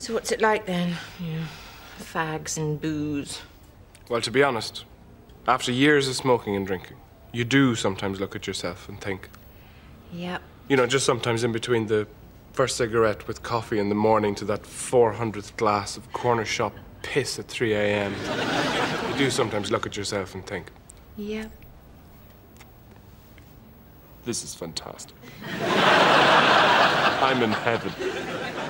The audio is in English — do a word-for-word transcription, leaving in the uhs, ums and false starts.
So what's it like then? You know, fags and booze. Well, to be honest, after years of smoking and drinking, you do sometimes look at yourself and think. Yep. You know, just sometimes in between the first cigarette with coffee in the morning to that four hundredth glass of corner shop piss at three A M You do sometimes look at yourself and think. Yep. This is fantastic. I'm in heaven.